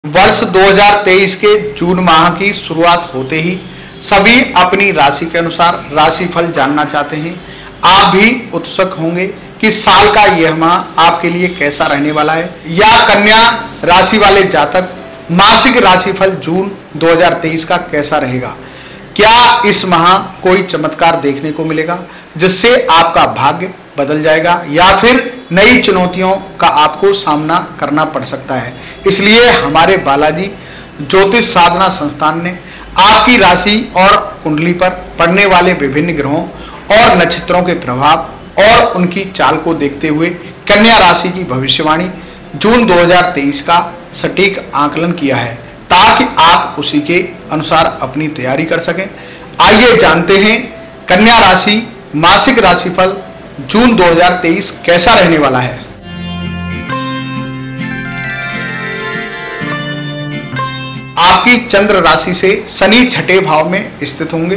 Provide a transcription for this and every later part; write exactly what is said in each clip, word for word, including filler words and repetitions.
वर्ष दो हज़ार तेईस के जून माह की शुरुआत होते ही सभी अपनी राशि के अनुसार राशिफल जानना चाहते हैं। आप भी उत्सुक होंगे कि साल का यह माह आपके लिए कैसा रहने वाला है, या कन्या राशि वाले जातक मासिक राशिफल जून दो हज़ार तेईस का कैसा रहेगा। क्या इस माह कोई चमत्कार देखने को मिलेगा जिससे आपका भाग्य बदल जाएगा, या फिर नई चुनौतियों का आपको सामना करना पड़ सकता है। इसलिए हमारे बालाजी ज्योतिष साधना संस्थान ने आपकी राशि और कुंडली पर पड़ने वाले विभिन्न ग्रहों और नक्षत्रों के प्रभाव और उनकी चाल को देखते हुए कन्या राशि की भविष्यवाणी जून दो हज़ार तेईस का सटीक आकलन किया है, ताकि आप उसी के अनुसार अपनी तैयारी कर सकें। आइए जानते हैं कन्या राशि मासिक राशिफल जून दो हज़ार तेईस कैसा रहने वाला है। आपकी चंद्र राशि से शनि छठे भाव में स्थित होंगे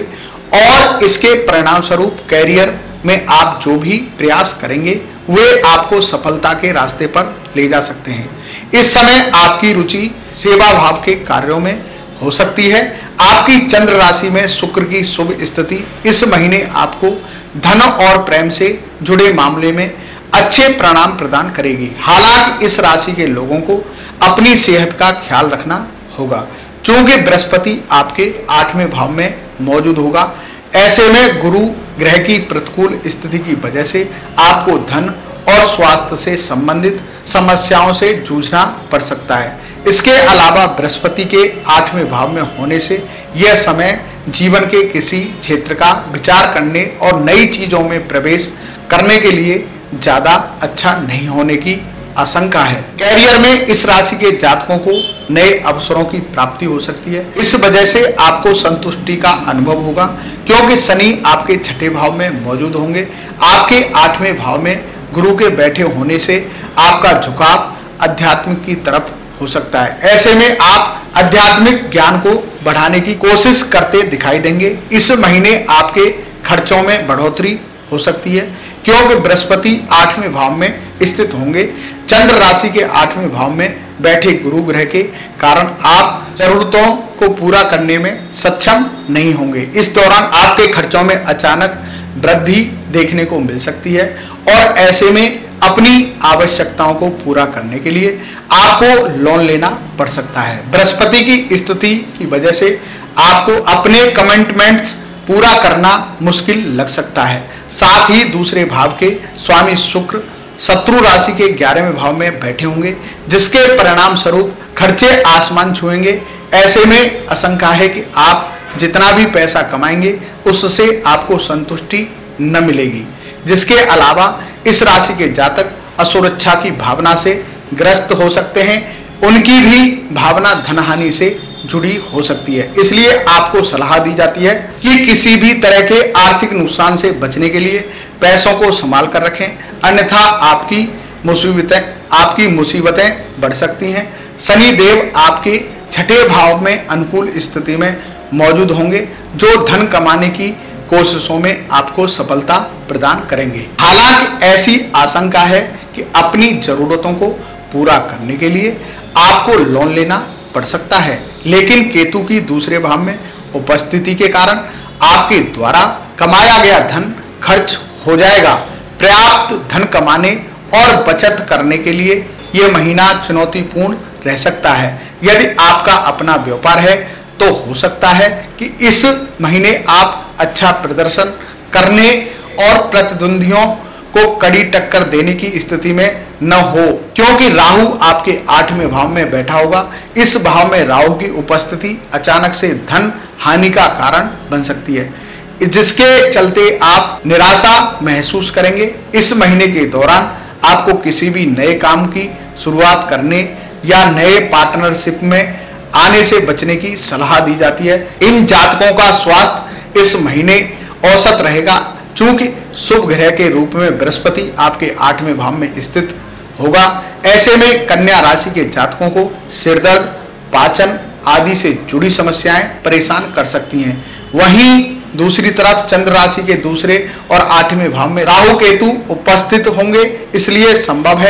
और इसके परिणाम स्वरूप कैरियर में आप जो भी प्रयास करेंगे वे आपको सफलता के रास्ते पर ले जा सकते हैं। इस समय आपकी रुचि सेवा भाव के कार्यों में हो सकती है। आपकी चंद्र राशि में शुक्र की शुभ स्थिति इस महीने आपको धन और प्रेम से जुड़े मामले में अच्छे परिणाम प्रदान करेगी। हालांकि इस राशि के लोगों को अपनी सेहत का ख्याल रखना होगा, क्योंकि बृहस्पति आपके आठवें भाव में मौजूद होगा। ऐसे में गुरु ग्रह की प्रतिकूल स्थिति की वजह से आपको धन और स्वास्थ्य से संबंधित समस्याओं से जूझना पड़ सकता है। इसके अलावा बृहस्पति के आठवें भाव में होने से यह समय जीवन के किसी क्षेत्र का विचार करने और नई चीजों में प्रवेश करने के लिए ज्यादा अच्छा नहीं होने की आशंका है। कैरियर में इस राशि के जातकों को नए अवसरों की प्राप्ति हो सकती है। इस वजह से आपको संतुष्टि का अनुभव होगा, क्योंकि शनि आपके छठे भाव में मौजूद होंगे। आपके आठवें भाव में गुरु के बैठे होने से आपका झुकाव अध्यात्म की तरफ हो सकता है। ऐसे में आप आध्यात्मिक ज्ञान को बढ़ाने की कोशिश करते दिखाई देंगे। इस महीने आपके खर्चों में बढ़ोतरी हो सकती है, क्योंकि बृहस्पति आठवें भाव में स्थित होंगे। चंद्र राशि के आठवें भाव में बैठे गुरु ग्रह के कारण आप जरूरतों को पूरा करने में सक्षम नहीं होंगे। इस दौरान आपके खर्चों में अचानक वृद्धि देखने को मिल सकती है और ऐसे में अपनी आवश्यकताओं को पूरा करने के लिए आपको लोन लेना पड़ सकता है। बृहस्पति की स्थिति की वजह से आपको अपने कमिटमेंट्स पूरा करना मुश्किल लग सकता है। साथ ही दूसरे भाव के स्वामी शुक्र शत्रु राशि के ग्यारहवें भाव में बैठे होंगे, जिसके परिणाम स्वरूप खर्चे आसमान छुएंगे। ऐसे में आशंका है कि आप जितना भी पैसा कमाएंगे उससे आपको संतुष्टि न मिलेगी। जिसके अलावा इस राशि के जातक असुरक्षा की भावना से ग्रस्त हो सकते हैं। उनकी भी भावना धनहानि से जुड़ी हो सकती है। इसलिए आपको सलाह दी जाती है कि किसी भी तरह के आर्थिक नुकसान से बचने के लिए पैसों को संभाल कर रखें, अन्यथा आपकी मुसीबतें आपकी मुसीबतें बढ़ सकती हैं। शनि देव आपके छठे भाव में अनुकूल स्थिति में मौजूद होंगे, जो धन कमाने की कोशिशों में आपको सफलता प्रदान करेंगे। हालांकि ऐसी आशंका है कि अपनी जरूरतों को पूरा करने के लिए आपको लोन लेना पड़ सकता है, लेकिन केतु की दूसरे भाव में उपस्थिति के कारण आपके द्वारा कमाया गया धन खर्च हो जाएगा। पर्याप्त धन कमाने और बचत करने के लिए यह महीना चुनौतीपूर्ण रह सकता है। यदि आपका अपना व्यापार है तो हो सकता है कि इस महीने आप अच्छा प्रदर्शन करने और प्रतिद्वंदियों को कड़ी टक्कर देने की स्थिति में न हो, क्योंकि राहु आपके आठवें भाव में बैठा होगा। इस भाव में राहु की उपस्थिति अचानक से धन हानि का कारण बन सकती है, जिसके चलते आप निराशा महसूस करेंगे। इस महीने के दौरान आपको किसी भी नए काम की शुरुआत करने या नए पार्टनरशिप में आने से बचने की सलाह दी जाती है। इन जातकों का स्वास्थ्य इस महीने औसत रहेगा, चूंकि शुभ ग्रह के रूप में बृहस्पति आपके आठवें भाव में स्थित होगा। ऐसे में कन्या राशि के जातकों को सिरदर्द, पाचन आदि से जुड़ी समस्याएं परेशान कर सकती हैं। वहीं दूसरी तरफ चंद्र राशि के दूसरे और आठवें भाव में राहु केतु उपस्थित होंगे, इसलिए संभव है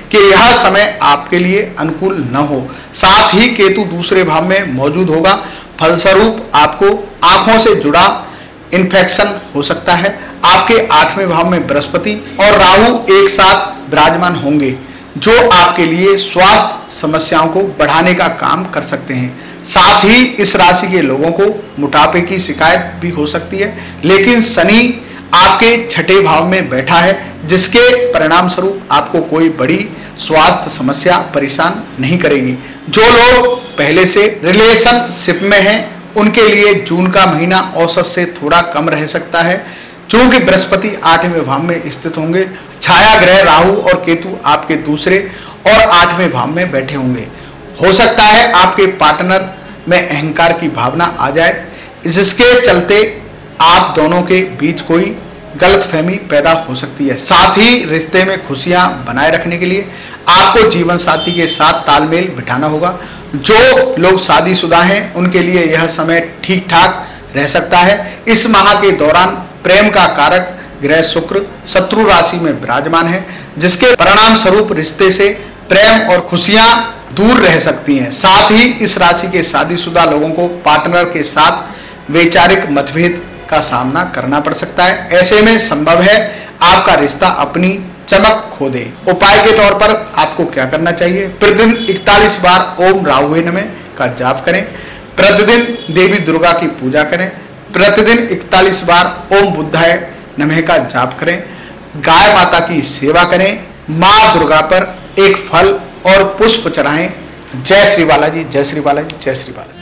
कि यह समय आपके लिए अनुकूल न हो। साथ ही केतु दूसरे भाव में मौजूद होगा, फलस्वरूप आपको आंखों से जुड़ा इन्फेक्शन हो सकता है। आपके आठवें भाव में बृहस्पति और राहु एक साथ विराजमान होंगे, जो आपके लिए स्वास्थ्य समस्याओं को बढ़ाने का काम कर सकते हैं। साथ ही इस राशि के लोगों को मोटापे की शिकायत भी हो सकती है, लेकिन शनि आपके छठे भाव में बैठा है, जिसके परिणाम स्वरूप आपको कोई बड़ी स्वास्थ्य समस्या परेशान नहीं करेगी। जो लोग पहले से रिलेशनशिप में हैं, उनके लिए जून का महीना औसत से थोड़ा कम रह सकता है, क्योंकि बृहस्पति आठवें भाव में स्थित होंगे। छाया ग्रह राहु और केतु आपके दूसरे और आठवें भाव में बैठे होंगे। हो सकता है आपके पार्टनर में अहंकार की भावना आ जाए, जिसके चलते आप दोनों के बीच कोई गलतफहमी पैदा हो सकती है। साथ ही रिश्ते में खुशियां बनाए रखने के लिए आपको जीवन साथी के साथ तालमेल बिठाना होगा। जो लोग शादीशुदा हैं, उनके लिए यह समय ठीक ठाक रह सकता है। इस माह के दौरान प्रेम का कारक ग्रह शुक्र शत्रु राशि में विराजमान है, जिसके परिणाम स्वरूप रिश्ते से प्रेम और खुशियां दूर रह सकती हैं। साथ ही इस राशि के शादीशुदा लोगों को पार्टनर के साथ वैचारिक मतभेद का सामना करना पड़ सकता है। ऐसे में संभव है आपका रिश्ता अपनी चमक खो दे। उपाय के तौर पर आपको क्या करना चाहिए? प्रतिदिन इकतालीस बार ओम राहुवे नमः का जाप करें। प्रतिदिन देवी दुर्गा की पूजा करें। प्रतिदिन इकतालीस बार ओम बुद्धाय नमः का जाप करें। गाय माता की सेवा करें। माँ दुर्गा पर एक फल और पुष्प चढ़ाएं। जय श्री बालाजी, जय श्री बालाजी, जय श्री बालाजी।